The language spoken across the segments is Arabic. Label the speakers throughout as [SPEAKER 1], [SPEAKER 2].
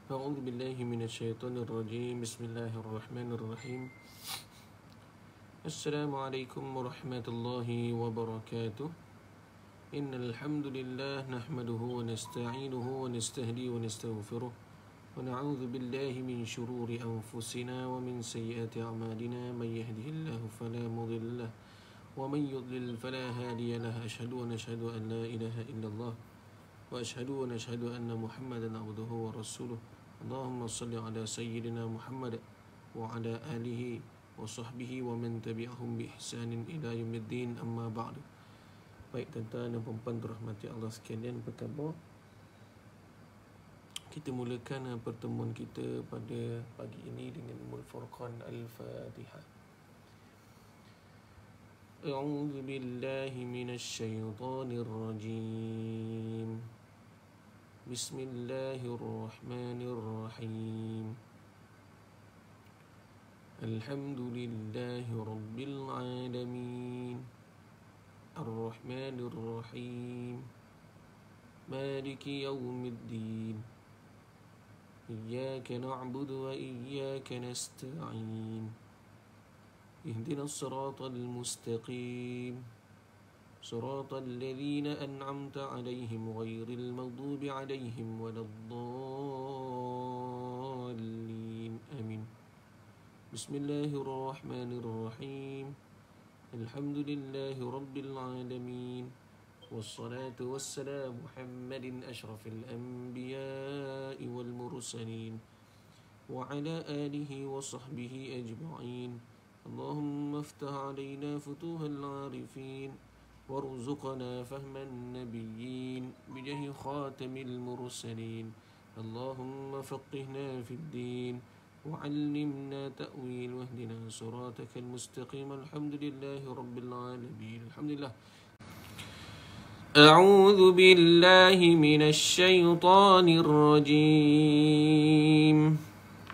[SPEAKER 1] أعوذ بالله من الشيطان الرجيم. بسم الله الرحمن الرحيم. السلام عليكم ورحمة الله وبركاته. إن الحمد لله نحمده ونستعينه ونستهديه ونستغفره ونعوذ بالله من شرور أنفسنا ومن سيئات أعمالنا. من يهده الله فلا مضل له ومن يضلل فلا هادي له. أشهد أن لا إله إلا الله وأشهد أن محمدا عبده ورسوله. اللهم صل على سيدنا محمد وعلى آله وصحبه ومن تبعهم بإحسان إلى يوم الدين. أما بعد. Baik tuan-tuan dan puan-puan dirahmati Allah sekalian, apa khabar? Kita mulakan pertemuan kita pada pagi ini dengan Ummul Furqan Al-Fatihah. A'udzu billahi minasy syaithanir rajim. Bismillahirrahmanirrahim. Alhamdulillahi rabbil alamin. Ar-Rahmanir-Rahim. Maliki yaumiddin. Iyyaka na'budu wa iyyaka nasta'in. Ihdinas siratal mustaqim. صراط الذين أنعمت عليهم غير المغضوب عليهم ولا الضالين. آمين. بسم الله الرحمن الرحيم. الحمد لله رب العالمين. والصلاة والسلام محمد أشرف الأنبياء والمرسلين وعلى آله وصحبه أجمعين. اللهم افتح علينا فتوح العارفين وارزقنا فهم النبيين بجاه خاتم المرسلين. اللهم فقهنا في الدين وعلمنا تأويل واهدنا صراطك المستقيم. الحمد لله رب العالمين. الحمد لله. أعوذ بالله من الشيطان الرجيم.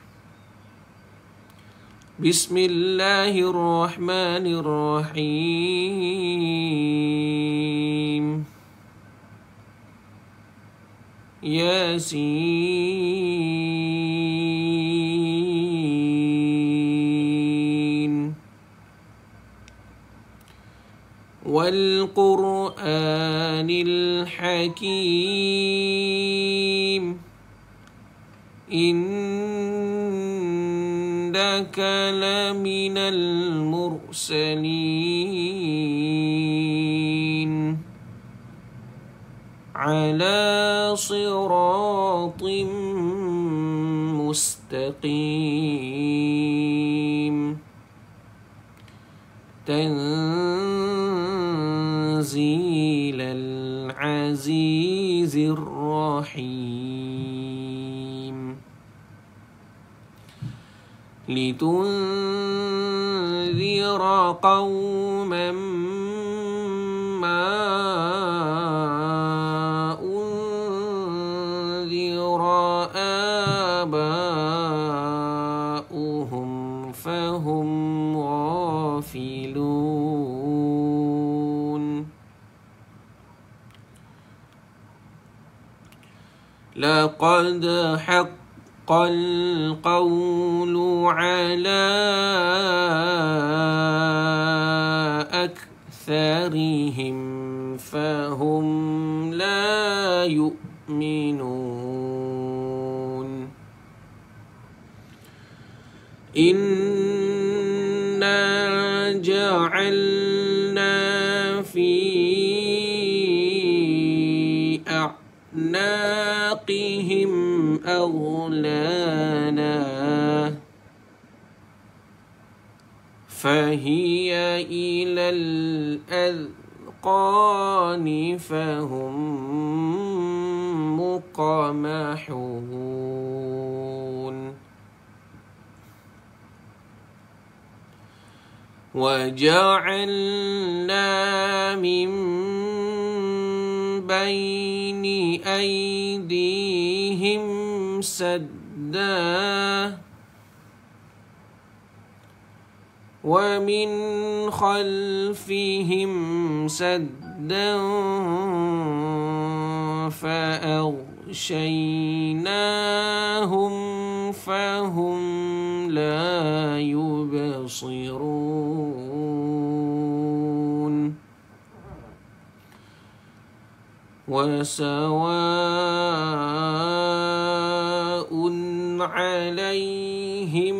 [SPEAKER 1] بسم الله الرحمن الرحيم. ياسين والقرآن الحكيم. إنك لمن المرسلين على صراط مستقيم. تنزيل العزيز الرحيم. لتنذر قوما ما أنذر آباؤهم فهم غافلون. لقد حق القول على أكثرهم فهم لا يؤمنون. إنا جعلنا في أعناقهم أغلالا فهي إلى الأذقان فهم مقمحون. وجعلنا من بين أيديهم سدا ومن خلفهم سدا فأغشيناهم فأغشيناهم فهم لا يبصرون وسواء عليهم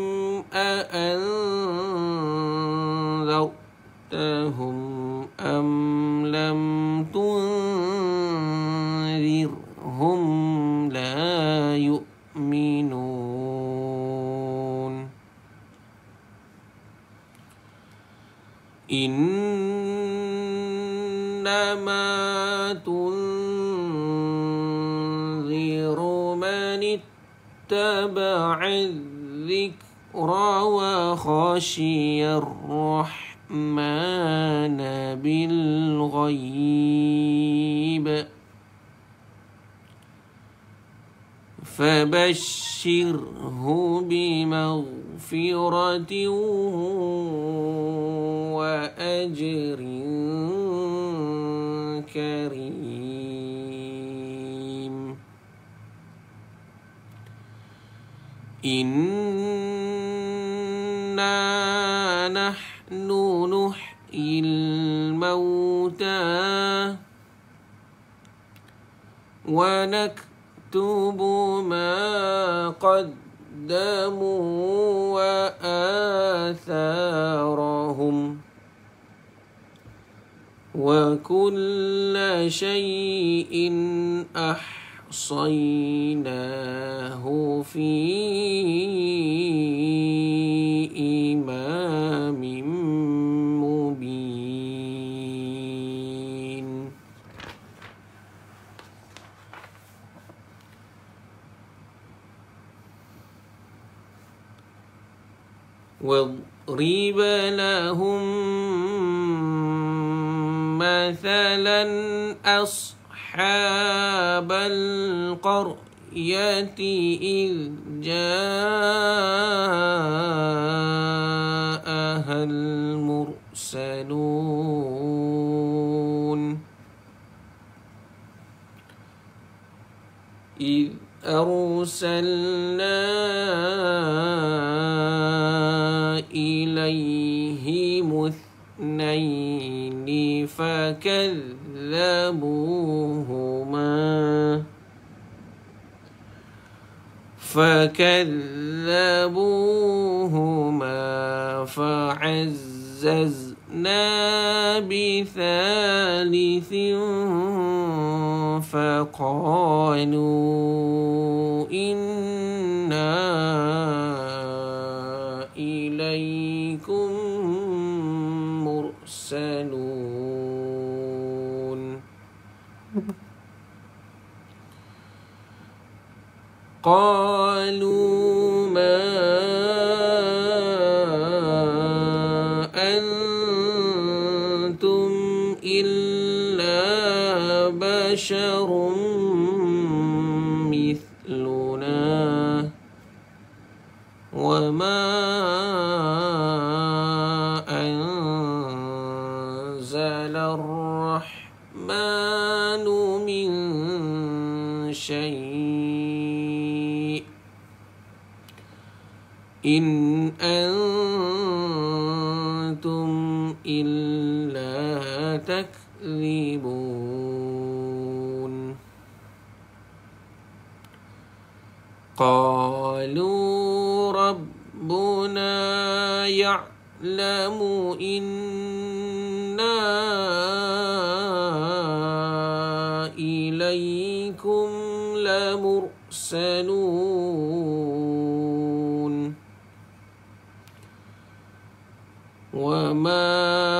[SPEAKER 1] أأنذرتهم أم لم تنذرهم لا يؤمنون إنما تنذر من اتبع الذكر وخشي الرحمن بالغيب فبشره بمغفرة وأجر كريم إنا نحن نحيي الموتى ونكتب ما قدموا وآثارهم وكل شيء أحصيناه في إمام مبين واضرب لهم مثلا أصحاب القرية إذ جاءها المرسلون إذ أرسلنا إليهم اثنين فكذبوهما فعززنا بثالث فقالوا إنا إليكم مرسلون قالوا ما أنتم إلا بشر مثلنا وما أنزل الرحمن من شيء إن أنتم إلا تكذبون قالوا ربنا يعلم إنا إليكم لمرسلون وما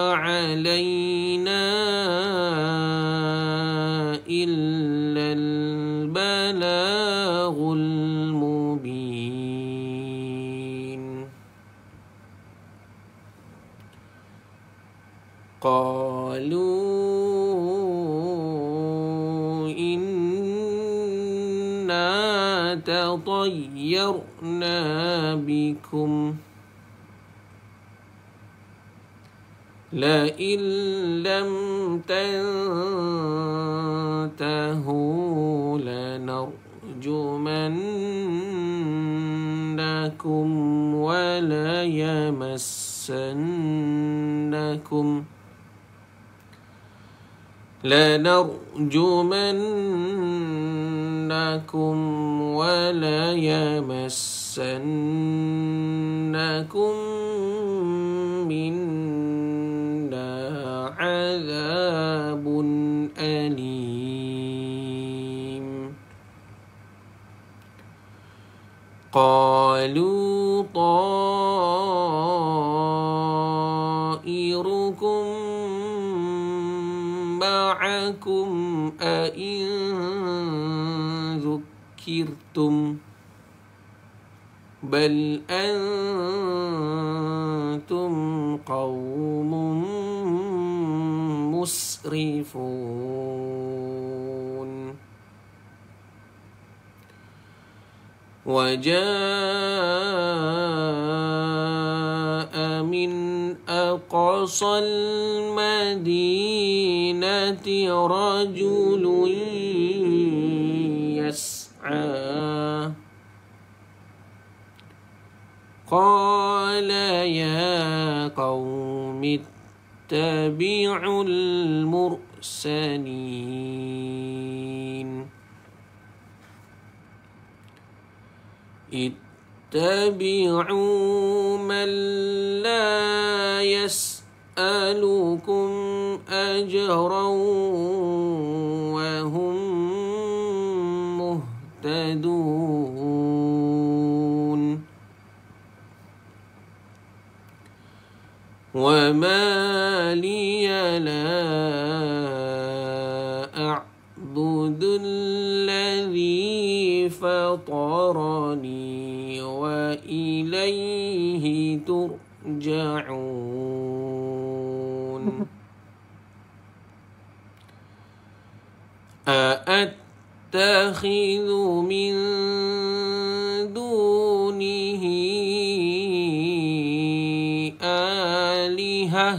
[SPEAKER 1] علينا إلا البلاغ المبين قالوا إنا تطيرنا بكم لئن لم تنتهوا لنرجمن لنرجمنكم ولا يمسنكم منا عذاب أليم قالوا طائركم معكم أئن ذكرتم بل أنتم قوم مسرفون وجاء من أقصى المدينة رجل يسعى قال يا قوم اتبعوا المرسلين اتبعوا من لا يسألكم أجرا وهم مهتدون وما لي لا أعبد الذي فطرني وإليه ترجعون أأتخذ من دونه آلهة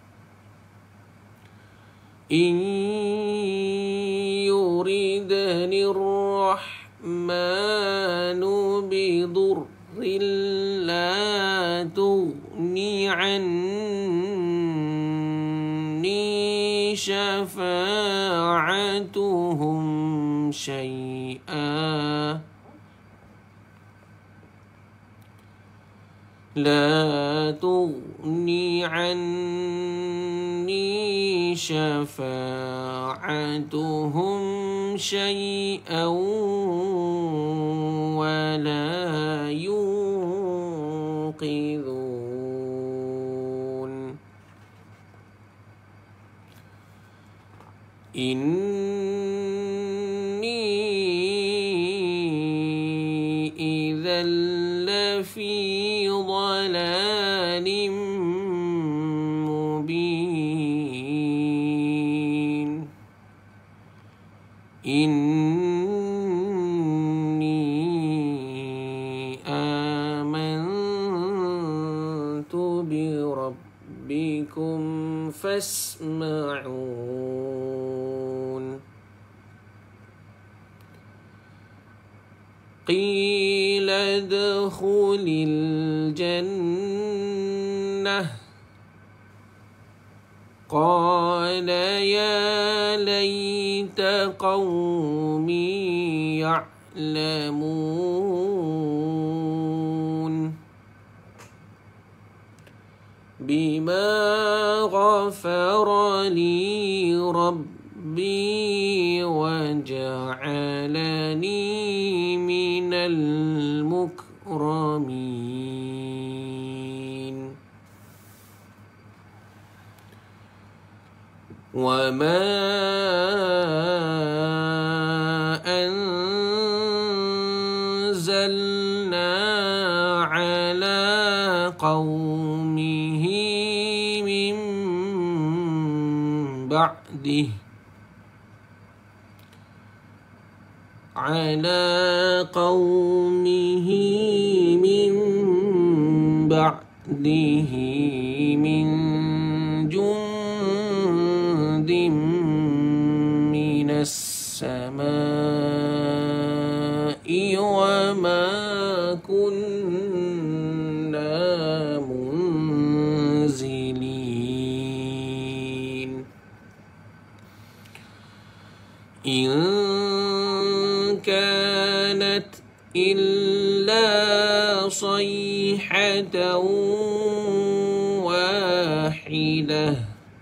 [SPEAKER 1] إن يردني الرحمن بضر لا تغني عني شفاعتهم شيئا لا تغني عني شفاعتهم شيئا ولا ينقذون إني إذا لفي ضلال مبين إني آمنت بربكم فاسمعون قيل ادخل الجنة قال يا ليت قومي يعلمون بما غفر لي ربي وجعلني من المكرمين وما أنزلنا على قومه من بعده من جند من السماء إن كانت إلا صيحة واحدة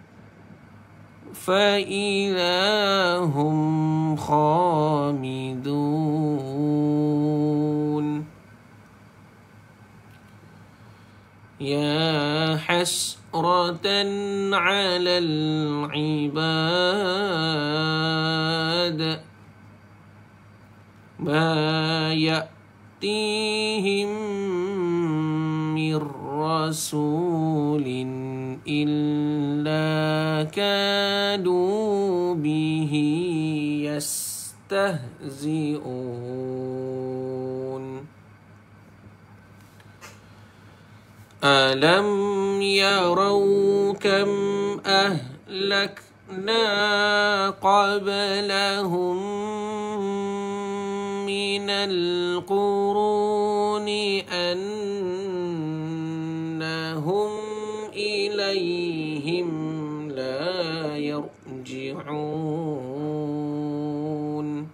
[SPEAKER 1] فإذا هم خامدون يا حسرة على العباد ما يأتيهم من رسول إلا كانوا به يستهزئون ألم يروا كم أهلكنا قبلهم من القرون أنهم إليهم لا يرجعون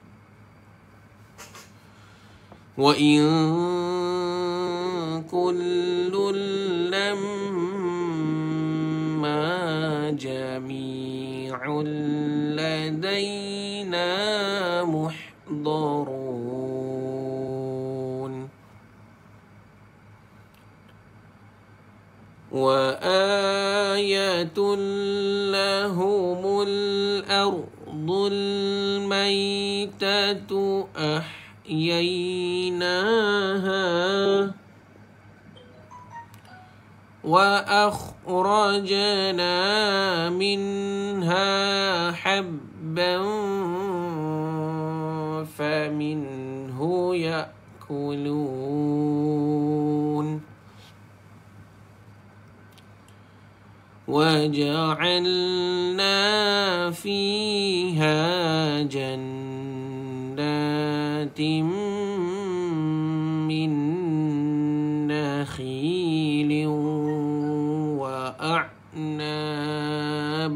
[SPEAKER 1] وإن كل لما جميع لدينا محضرون وآية لهم الأرض الميتة أحييناها وأخرجنا منها حبا فمنه يأكلون وجعلنا فيها جنات من نخيل وأعناب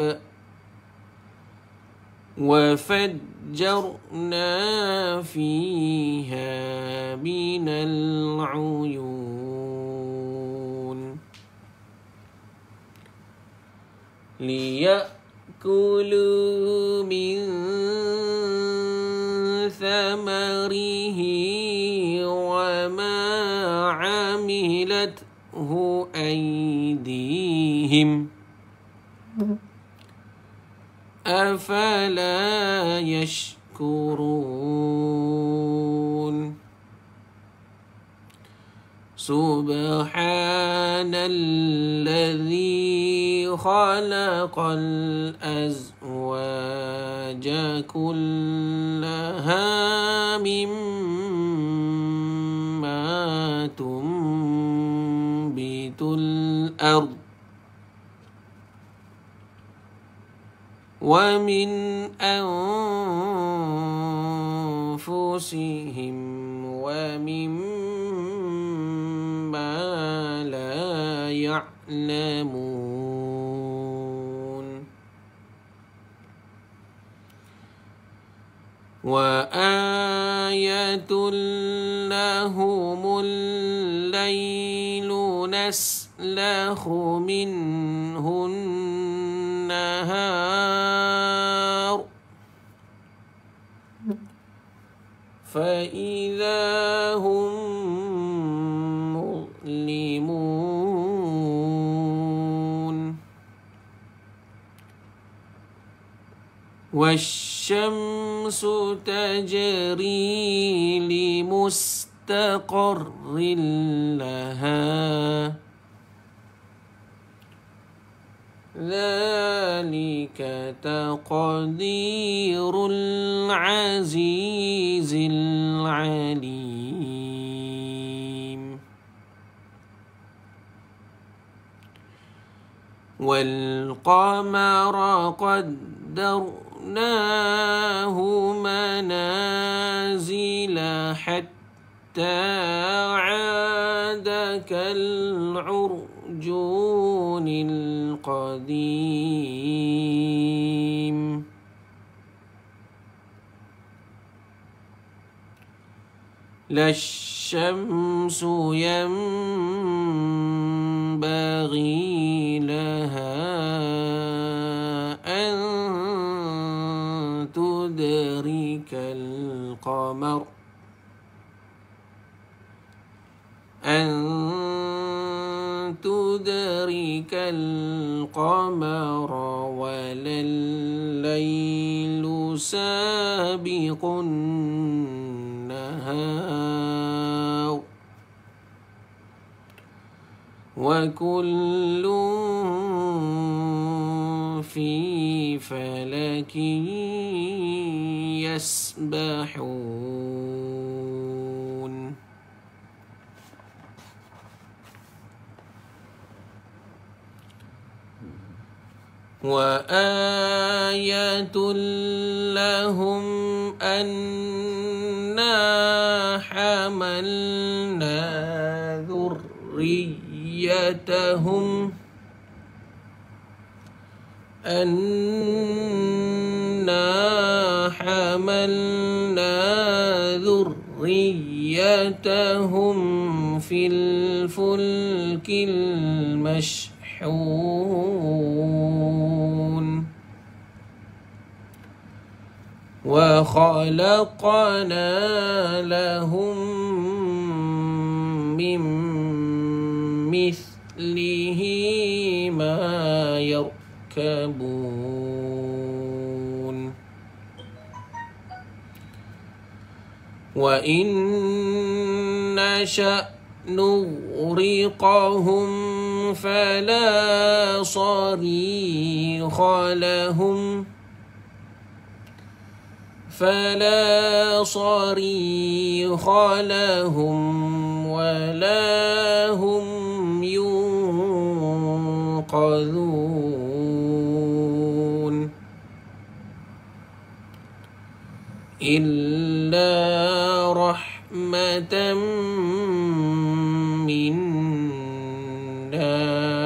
[SPEAKER 1] وفجرنا فيها من العيون ليأكلوا من ثمره وما عملته أيديهم أفلا يشكرون سبحان الذي خلق الأزواج كلها مما تنبت الأرض ومن أنفسهم ومما لا يعلمون وآية لهم الليل نسلخ منه النهار فإذا هم مظلمون والشمس تجري لمستقر لها ذلك تقدير العزيز العليم والقمر قدرناه منازل حتى عاد كالعرجون القديم لا الشمس ينبغي لها أن تدرك القمر ولا الليل سابق النهار وكل في فلك يسبحون. وآية لهم أنا حملنا ذريتهم في الفلك المشحون وخلقنا لهم من مثله ما يركبون وإن نشأ نغرقهم فلا صريخ لهم ولا هم ينقذون إلا رحمة منا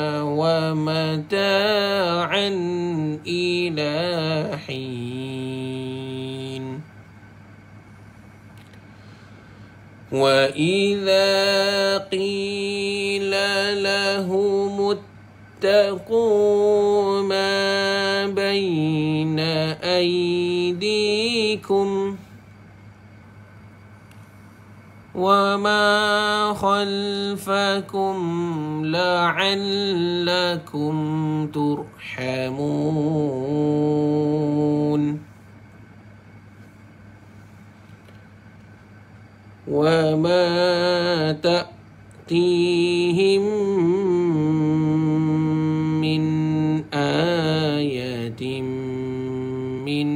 [SPEAKER 1] ومتاعا إلى حين. وإذا قيل لهم اتقوا ما بين أيديكم وما خلفكم لعلكم ترحمون وما تأتيهم من آية من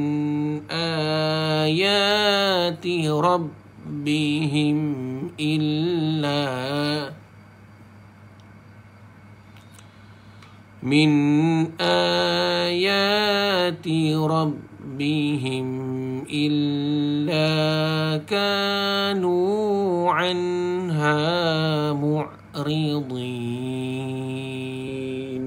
[SPEAKER 1] آيات ربهم إلا كانوا عنها معرضين.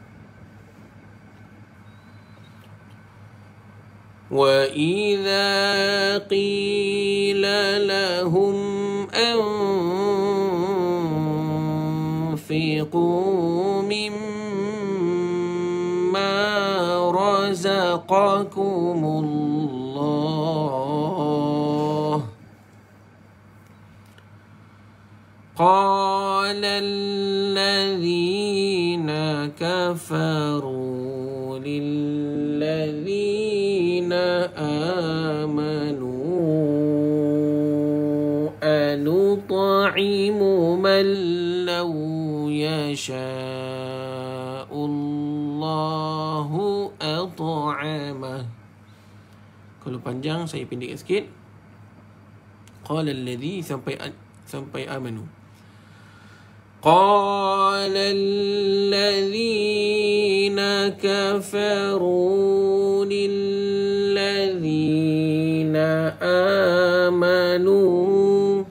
[SPEAKER 1] وإذا قيل لهم أنفقوا مما رزقكم الله قال الذين كفروا للذين آمنوا أنطعم من لو يشاء الله أطعمه. Kalau panjang saya pendek sikit. Qala alladhi sampai amanu. قال الذين كفروا للذين آمنوا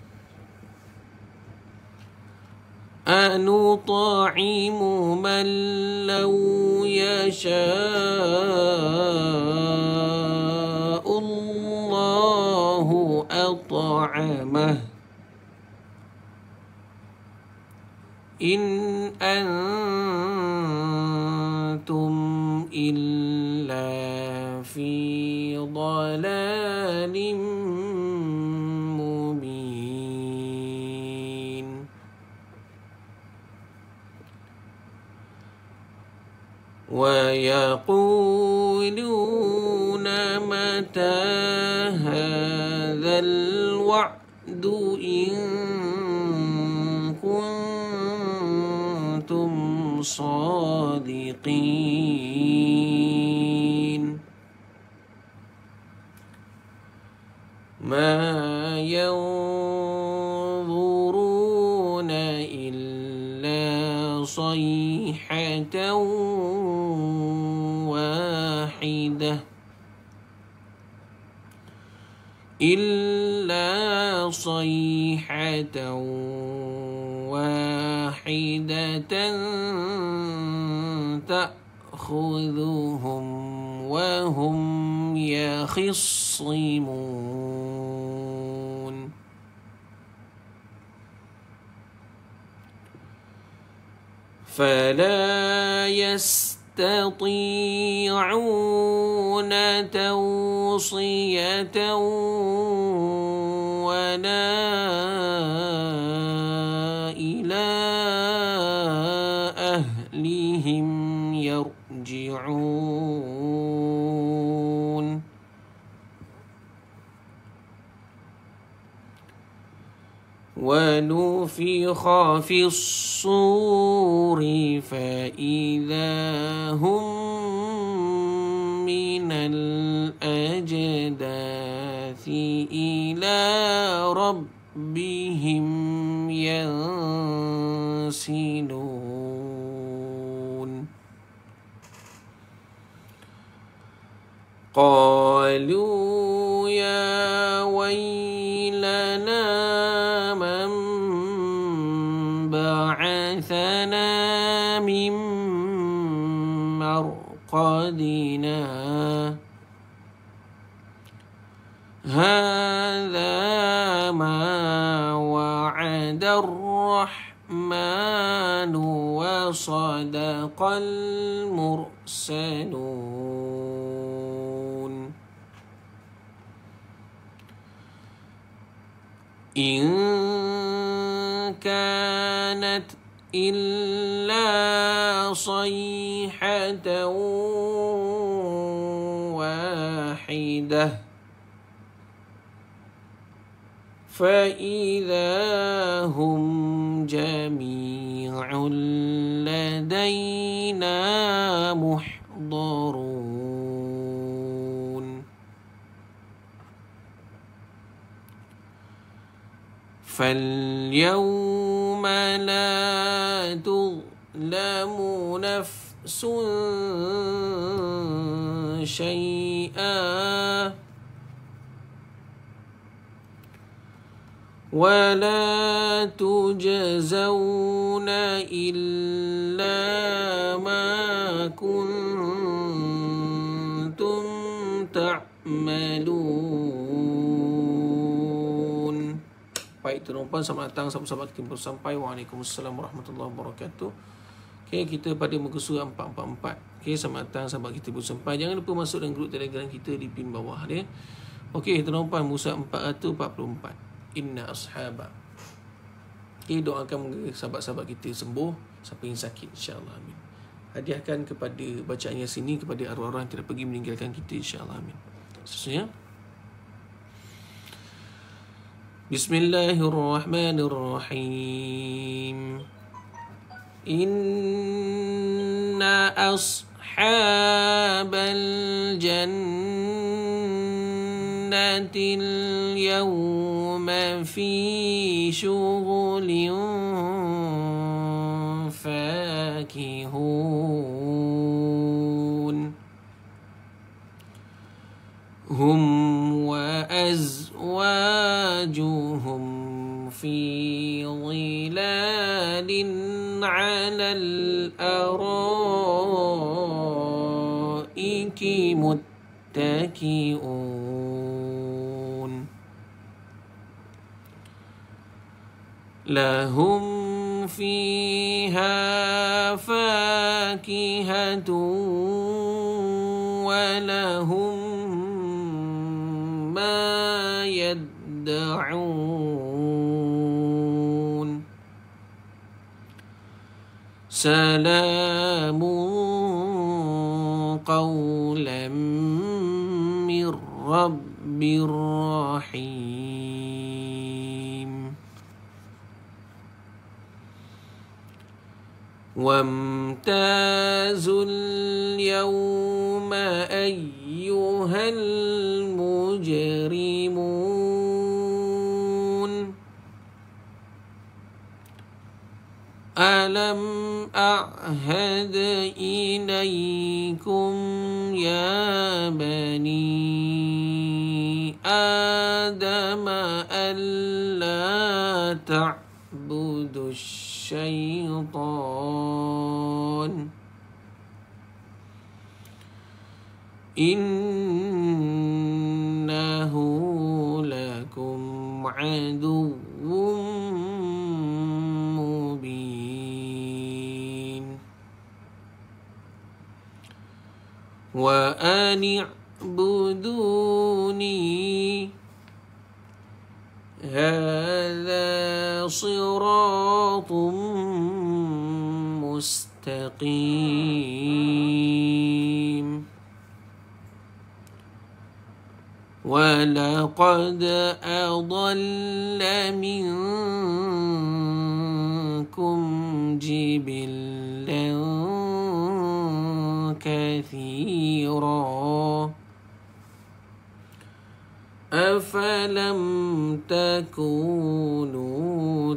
[SPEAKER 1] أنطعم من لو يشاء الله أطعمه طعمه إن أنتم إلا في ضلال مبين ويقولون متى هذا الوعد إن كنتم صادقين ما ينظرون إلا صيحة واحدة تأخذهم وهم يخصمون فلا يستطيعون توصية ولا إلى أهلهم يرجعون ونفخ في الصور فإذا هم من الأجداث إلى ربهم ينسلون قالوا يا ويلنا من بعثنا من مرقدنا هذا ما وعد الرحمن وصدق المرسلون إن كانت إلا صيحة واحدة فإذا هم جميع لدينا محضرون فاليوم لا تظلم نفس شيئا ولا تجزون إلا ما كنتم تعملون. Baik tuan-tuan, selamat datang sahabat-sahabat kita sampai. Waalaikumsalam warahmatullahi wabarakatuh. Okay, kita pada muka surah 444. Okay, selamat datang sahabat kita sampai. Jangan lupa masuk dalam grup Telegram kita di pin bawah dia. Okay tuan-tuan, muka 444. Inna ashaba. Okay, doakan sahabat-sahabat kita sembuh, siapa yang sakit insya-Allah, amin. Hadiahkan kepada bacaannya sini kepada arwah-arwah yang tidak pergi meninggalkan kita insya-Allah, amin. Seterusnya, Bismillahirrahmanirrahim. Inna ashabal jannatil yawma fi syughulin fakihun hum wa azwajuhum fi dhilalin 'alal araiki muttaki'un لهم فيها فاكهة ولهم ما يدعون سلام قولا من رب رحيم وامتازوا اليوم أيها المجرمون ألم أعهد إليكم يا بني آدم ألا تعبدوا الشيطان إنه لكم عدو مبين وأن اعبدوني هذا صراط مستقيم ولقد أضل منكم جبلا كثيرا أفلم تكونوا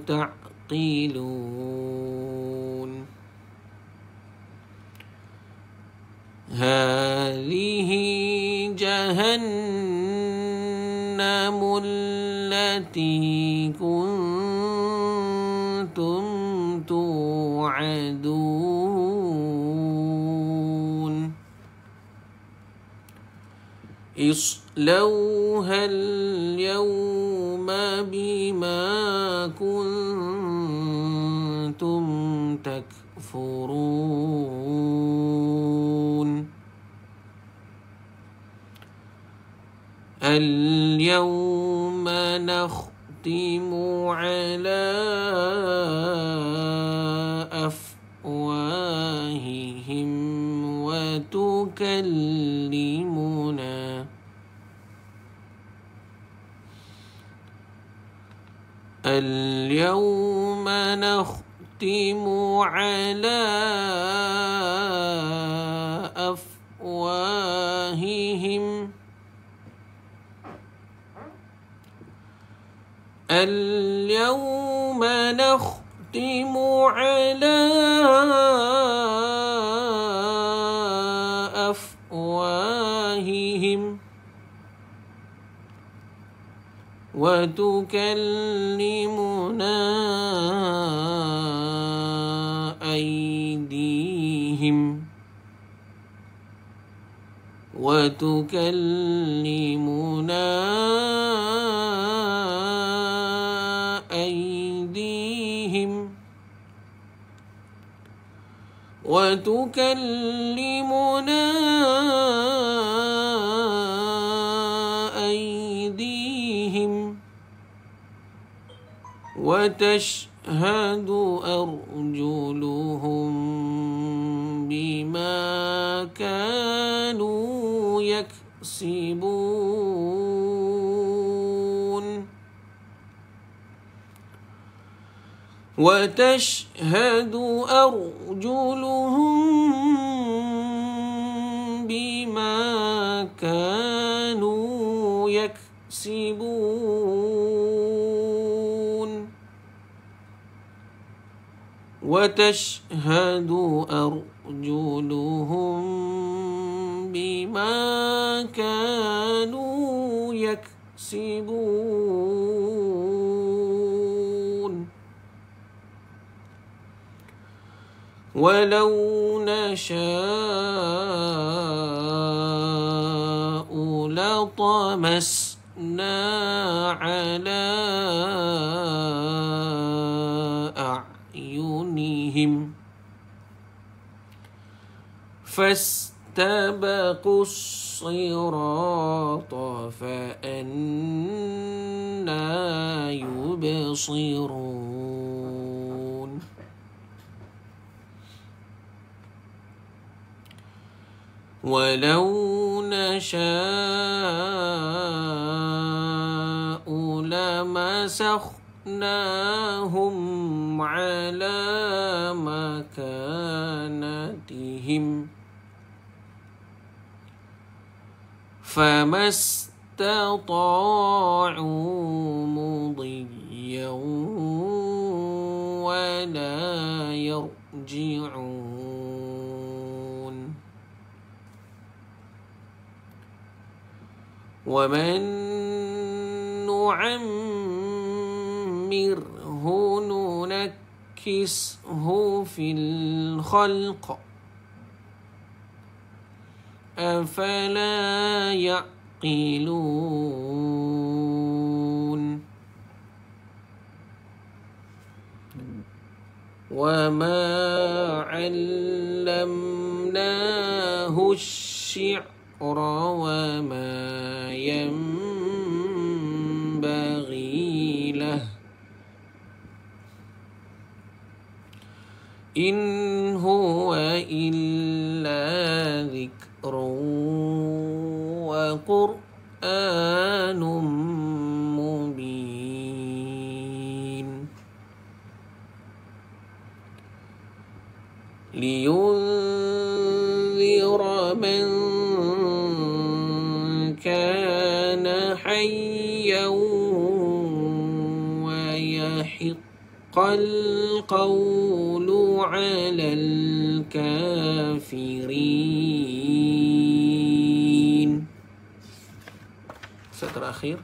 [SPEAKER 1] تعقلون هذه جهنم التي كنتم توعدون اصلوها اليوم بما كنتم تكفرون اليوم نختم على أفواههم وتكلمنا اليوم نختم على أفواههم اليوم نختم على أفواههم وتكلمنا أيديهم وتكلمنا أيديهم وتكلمنا أيديهم وتشهد أرجلهم بما كانوا يكسبون وتشهد أرجلهم بما كانوا يكسبون وتشهد أرجلهم بما كانوا يكسبون ولو نشاء لطمسنا على فاستبقوا الصراط فأنى يبصرون ولو نشاء لمسخناهم على مكانتهم فما استطاعوا مضيا ولا يرجعون ومن نعمره ننكسه في الخلق أفلا يعقلون وما علمناه الشعر وما ينبغي له إن هو إلا ذكر وقرآن مبين لينذر من كان حيا ويحق القول على الكافرين. terakhir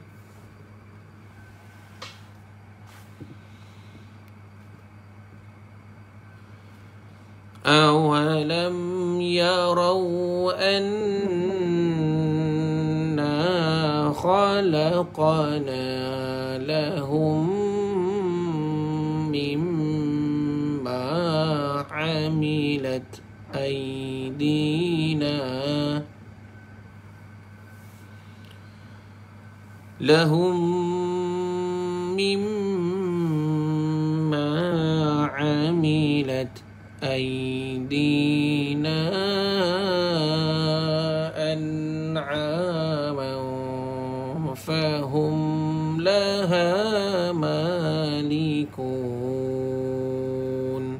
[SPEAKER 1] أولم يروا أنا خلقنا لهم مما عملت أيدينا أنعاما فهم لها مالكون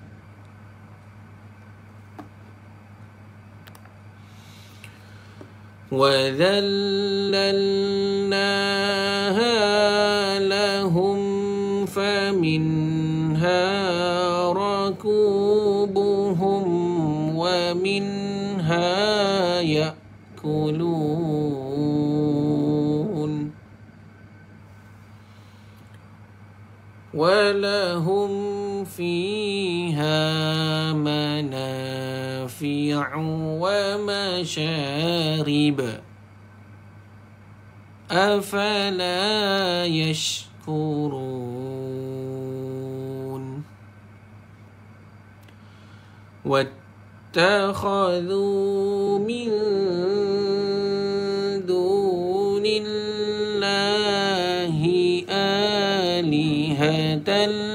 [SPEAKER 1] وذللناها لهم فمنها ركوبهم ومنها يأكلون ولهم فيها منافع ومشارب أفلا يشكرون واتخذوا من دون الله آلهة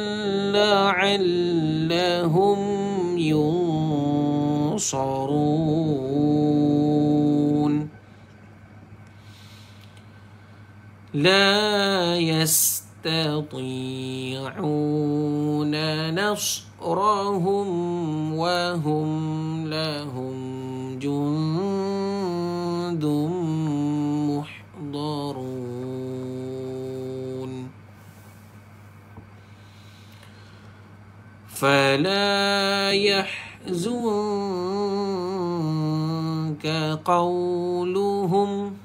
[SPEAKER 1] لعلهم ينصرون لا يستطيعون نصرهم وهم لهم جند محضرون فلا يحزنك قولهم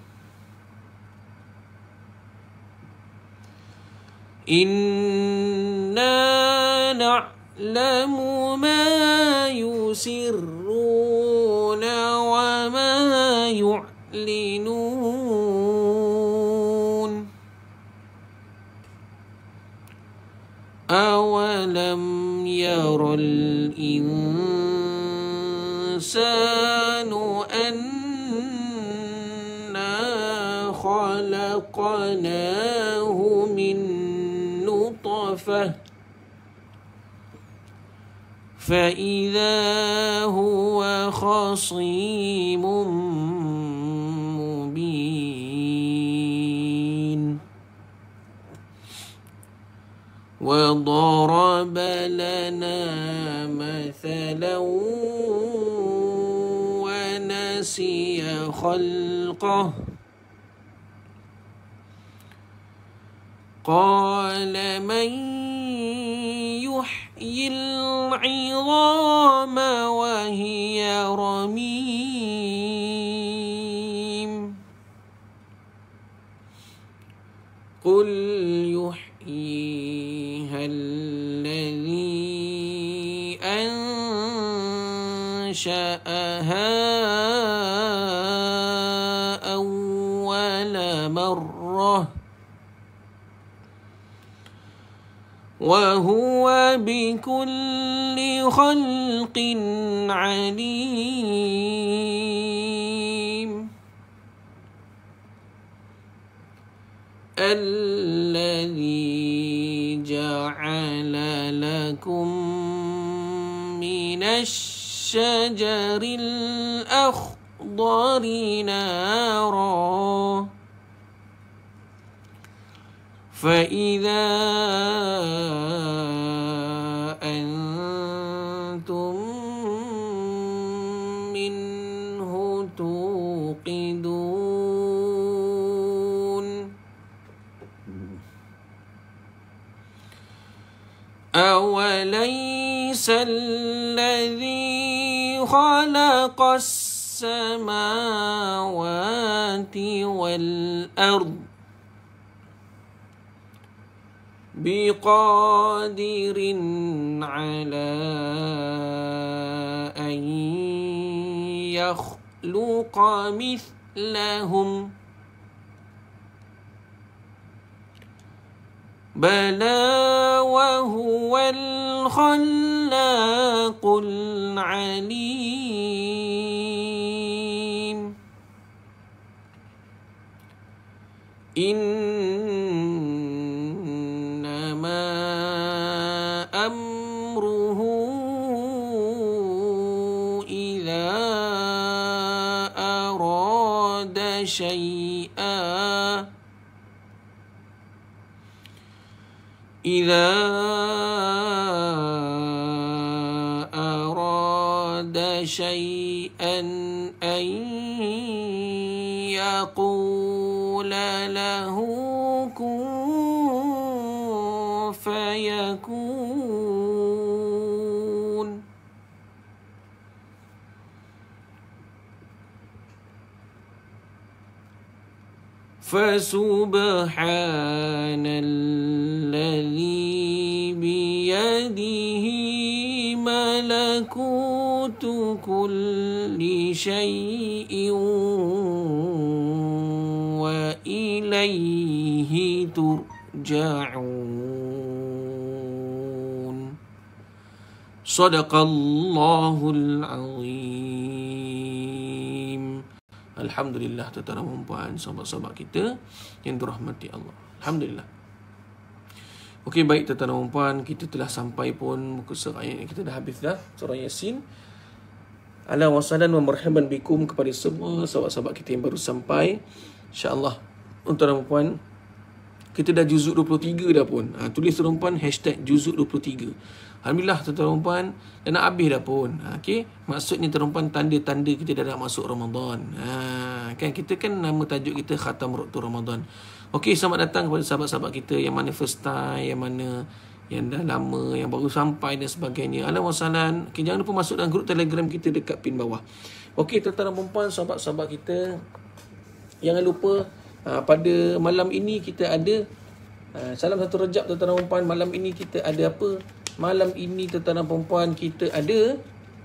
[SPEAKER 1] إنا نعلم ما يسرون وما يعلنون أولم ير الإنسان خلقناه من نطفة فإذا هو خصيم مبين وضرب لنا مثلا ونسي خلقه قال من يحيي العظام وهي رميم قل يحييها الذي أنشأها أول مرة وهو بكل خلق عليم الذي جعل لكم من الشجر الأخضر نارا فإذا أنتم منه توقدون أوليس الذي خلق السماوات والأرض بقادر على أن يخلق مثلهم بلى وهو الخلاق العليم إنما أمره إذا أراد شيئا أن يقول له كن فيكون فسبحان الذي بيده ملكوت كل شيء وإليه ترجعون صدق الله العظيم. Alhamdulillah, tuan-tuan dan puan, sahabat-sahabat kita yang dirahmati Allah. Alhamdulillah. Okey, baik tuan-tuan dan puan, kita telah sampai pun muka surat yang kita dah habis dah, surah Yasin. Ahlan wa sahlan wa marhaban bikum kepada semua sahabat-sahabat kita yang baru sampai. InsyaAllah, tuan-tuan dan puan, kita dah juzuk 23 dah pun. Tulis tuan-tuan puan hashtag juzuk 23. Alhamdulillah tuan-tuan dan puan, dah nak habis dah pun. Okey, maksudnya tuan-tuan puan tanda-tanda kita dah nak masuk Ramadan. Kan kita kan nama tajuk kita Khatam Ruktu Ramadan. Okey, selamat datang kepada sahabat-sahabat kita yang mana first time, yang mana yang dah lama, yang baru sampai dan sebagainya. Ahlan wa sahlan. Okay, jangan lupa masuk dalam grup Telegram kita dekat pin bawah. Okey, tuan-tuan dan puan, sahabat-sahabat kita, jangan lupa pada malam ini kita ada salam satu Rejab tuan-tuan dan puan. Malam ini kita ada apa? Malam ini tuan-tuan dan puan kita ada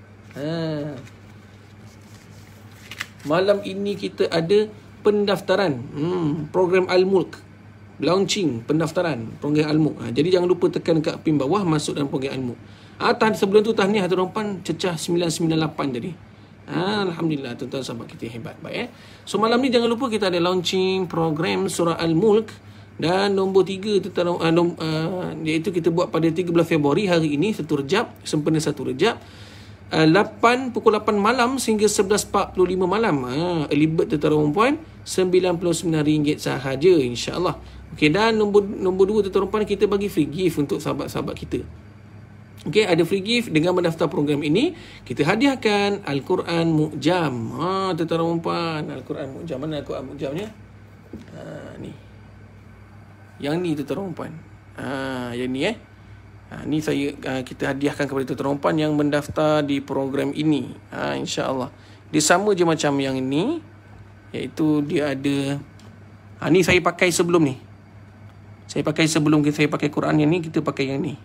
[SPEAKER 1] malam ini kita ada pendaftaran program Al-Mulk, launching pendaftaran program Al-Mulk. Jadi jangan lupa tekan kat pin bawah, masuk dalam program Al-Mulk. Sebelum tu tahniah tuan-tuan puan, cecah 998 tadi. Alhamdulillah, tuan-tuan sahabat kita hebat. Baik, so malam ni jangan lupa kita ada launching program surah Al-Mulk. Dan nombor 3 iaitu kita buat pada 13 Februari hari ini, 1 Rejab, sempena 1 Rejab, pukul 8 malam sehingga 11.45 malam. Early bird tuan-tuan dan puan RM99 sahaja, insya-Allah. Okey, dan nombor 2 tuan-tuan dan puan, kita bagi free gift untuk sahabat-sahabat kita. Okey, ada free gift dengan mendaftar program ini. Kita hadiahkan Al-Quran Mu'jam. Tuan-tuan dan puan, Al-Quran Mu'jam. Mana Al-Quran Mu'jamnya? Ni. Yang ni tuan-tuan dan puan. Yang ni ni kita hadiahkan kepada tuan-tuan dan puan yang mendaftar di program ini. Insya-Allah. Dia sama je macam yang ini, iaitu dia ada ni saya pakai sebelum ni. Saya pakai sebelum saya pakai Quran yang ni, kita pakai yang ni.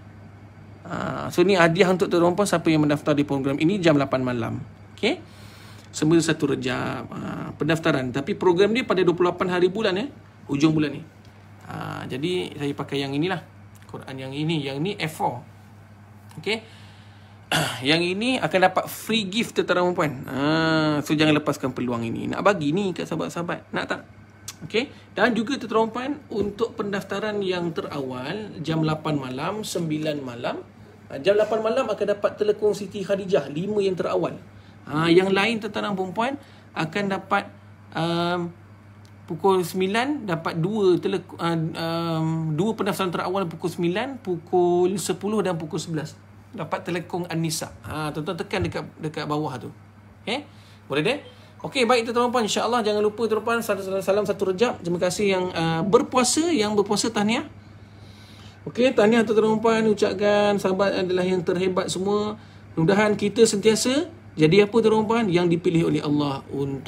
[SPEAKER 1] So ni hadiah untuk tuan-tuan dan puan siapa yang mendaftar di program ini jam 8 malam. Okey. Semula 1 Rejab pendaftaran, tapi program dia pada 28 hari bulan hujung bulan ni. Jadi saya pakai yang inilah, Quran yang ini F4. Okey. Yang ini akan dapat free gift tuan-tuan dan puan. So jangan lepaskan peluang ini. Nak bagi ni kat sahabat-sahabat. Nak tak? Okey. Dan juga tuan-tuan dan puan, untuk pendaftaran yang terawal jam 8 malam, 9 malam, jam 8 malam akan dapat telekong Siti Khadijah 5 yang terawal. Yang lain tuan-tuan dan puan akan dapat pukul 9 dapat 2 pendaftaran terawal pukul 9, pukul 10 dan pukul 11. Dapat telekong An-Nisa. Tuan-tuan tekan dekat bawah tu. Okey? Boleh deh? Okey, baik tuan-tuan dan puan, insya-Allah jangan lupa tuan-tuan, salam 1 Rejab. Terima kasih yang berpuasa tahniah. Okey, tahniah tuan-tuan dan puan, ucapkan sahabat adalah yang terhebat semua. Mudah-mudahan kita sentiasa jadi apa tuan-tuan dan puan, yang dipilih oleh Allah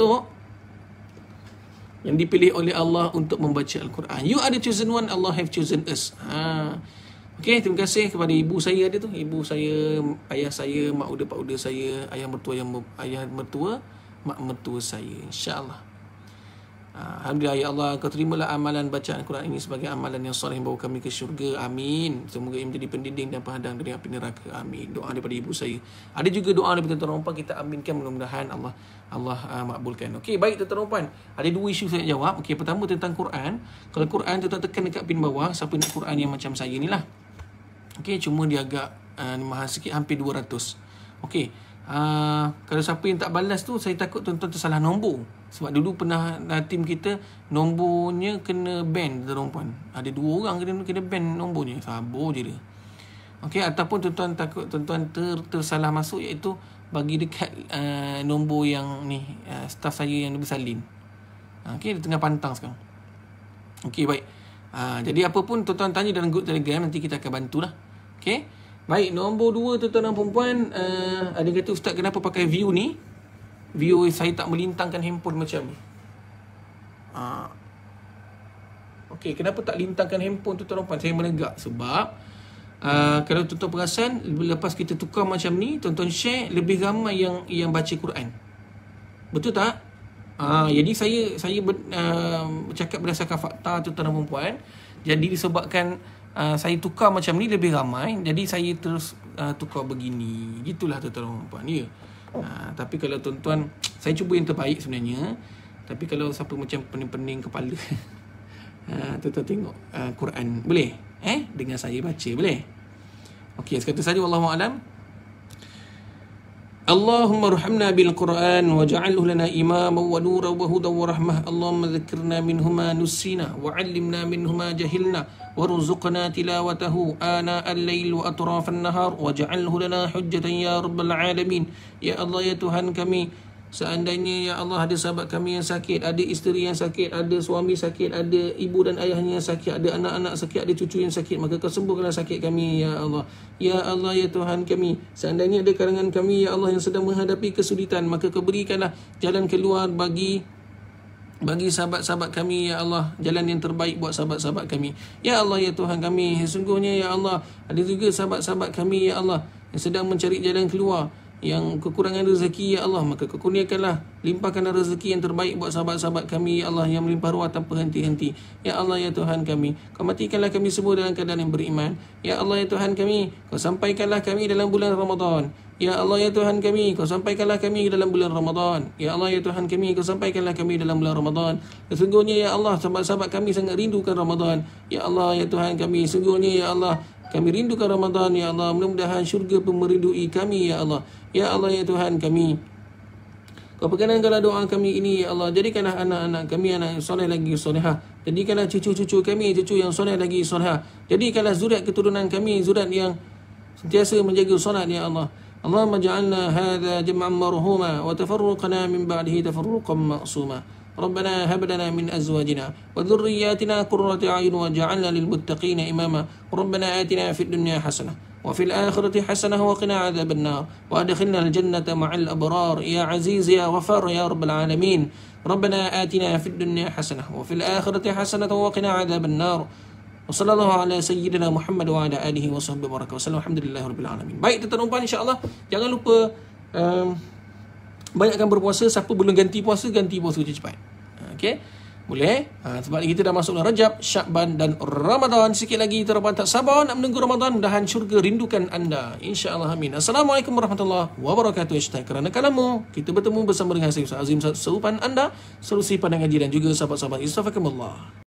[SPEAKER 1] untuk membaca Al-Quran. You are the chosen one, Allah have chosen us. Okey, terima kasih kepada ibu saya ada tu. Ibu saya, ayah saya, mak uda, pak uda saya, ayah mertua, mak mertua saya, insya-Allah. Alhamdulillah, ya Allah, kau terimalah amalan bacaan Al-Quran ini sebagai amalan yang soleh bawa kami ke syurga. Amin. Semoga ia menjadi pendinding dan penghadang dari api neraka. Amin. Doa daripada ibu saya. Ada juga doa daripada tuan-tuan dan puan, kita aminkan, mudah-mudahan Allah makbulkan. Okey, baik tuan-tuan dan puan. Ada 2 isu saya jawab. Okey, pertama tentang Quran. Kalau Quran tuan-tuan tekan dekat pin bawah, siapa nak Quran yang macam saya ni lah. Okey, cuma dia agak mahal sikit, hampir 200. Okey. Kalau siapa yang tak balas tu, saya takut tuan-tuan tersalah nombor. Sebab dulu pernah tim kita nombornya kena ban tuan-tuan puan. Ada 2 orang kena ban nombornya. Sabar je dia. Okey, ataupun tuan-tuan takut tuan-tuan tersalah masuk, iaitu bagi dekat nombor yang ni, staff saya yang bersalin. Okey, dia tengah pantang sekarang. Okey, baik. Jadi apa pun tuan-tuan tanya dalam grup Telegram, nanti kita akan bantulah. Okey. Baik, nombor 2 tuan-tuan dan puan-puan, ada yang kata, Ustaz kenapa pakai view ni? View saya tak melintangkan handphone macam ni. Okey, kenapa tak lintangkan handphone tuan-tuan dan puan? Saya menegak sebab kalau tuan-tuan perasan, lepas kita tukar macam ni, tuan-tuan share, lebih ramai yang baca Quran. Betul tak? Jadi saya bercakap berdasarkan fakta tuan-tuan dan puan-puan. Jadi disebabkan saya tukar macam ni lebih ramai, jadi saya terus tukar begini. Gitulah tuan-tuan dan puan-puan. Ya. Tapi kalau tuan-tuan, saya cuba yang terbaik sebenarnya. Tapi kalau siapa macam pening-pening kepala, tuan-tuan tengok Quran, boleh? Dengan saya baca, boleh? Okey, sekatu saja, wallahu a'lam. Allahumma arhamna bil Quran waj'alhu lana imaman wa nuran wa hudan wa rahmah. Allahumma dhakkirna minhu ma nusina wa 'allimna minhu ma jahilna warzuqna tilawatahu ana al-lail wa atraf an-nahar waj'alhu lana hujjatan ya rabbal alamin. Ya Allah, ya Tuhan kami, seandainya ya Allah ada sahabat kami yang sakit, ada isteri yang sakit, ada suami sakit, ada ibu dan ayahnya yang sakit, ada anak-anak sakit, ada cucu yang sakit, maka kau sembuhkanlah sakit kami ya Allah. Ya Allah, ya Tuhan kami, seandainya ada kalangan kami ya Allah yang sedang menghadapi kesulitan, maka kau berikanlah jalan keluar bagi sahabat-sahabat kami ya Allah, jalan yang terbaik buat sahabat-sahabat kami. Ya Allah, ya Tuhan kami, sesungguhnya ya Allah ada juga sahabat-sahabat kami ya Allah yang sedang mencari jalan keluar, yang kekurangan rezeki ya Allah, maka kau kurniakanlah, limpahkanlah rezeki yang terbaik buat sahabat-sahabat kami ya Allah, yang melimpah ruah tanpa henti-henti. Ya Allah, ya Tuhan kami, kau matikanlah kami semua dalam keadaan yang beriman. Ya Allah, ya Tuhan kami, kau sampaikanlah kami dalam bulan Ramadan Ya Allah, ya Tuhan kami, Kau sampaikanlah kami dalam bulan Ramadan. Ya Allah, ya Tuhan kami, Kau sampaikanlah kami dalam bulan Ramadan. Sesungguhnya ya Allah, sahabat-sahabat kami sangat rindukan Ramadan. Ya Allah, ya Tuhan kami, sungguhnya ya Allah, kami rindukan Ramadan. Ya Allah, mudah-mudahan syurga pun merindui kami ya Allah. Ya Allah, ya Tuhan kami, Kau perkenankanlah doa kami ini ya Allah. Jadikanlah anak-anak kami anak yang soleh lagi solehah. Jadikanlah cucu-cucu kami cucu yang soleh lagi solehah. Jadikanlah zuriat keturunan kami zuriat yang sentiasa menjaga solat ya Allah. Allahumma ja'alna hadha jam'an marhuma wa tafarruqana min ba'dihi tafarruqan ma'suma. Rabbana hab lana min azwajina wa dhurriyyatina qurrata a'yun waj'alna lil muttaqina imama. Rabbana atina fid dunya hasanah wa fil akhirati hasanah wa qina adzaban nar wa adkhilna al jannata ma'al abrar ya aziz ya ghafar ya rabbal alamin. Rabbana atina fid dunya hasanah wa fil akhirati hasanah wa qina adzaban nar. Wassallallahu ala sayyidina Muhammad wa ala alihi wa sahbihi baraka wasallam. Alhamdulillahirabbil alamin. Baik tuan-tuan dan puan, insya-Allah jangan lupa banyakkan berpuasa. Siapa belum ganti puasa cepat. Okey. Boleh? Sebab kita dah masuk bulan Rajab, Syakban dan Ramadan. Sikit lagi tuan-tuan tak sabar nak menunggu Ramadan. Mudahan syurga rindukan anda. Insya-Allah amin. Assalamualaikum warahmatullahi wabarakatuh. Isytah kerana kalamu kita bertemu bersama dengan saya Ustaz Azim Saupan anda, solusi pandangan dan juga sahabat-sahabat. Istaghfirullah.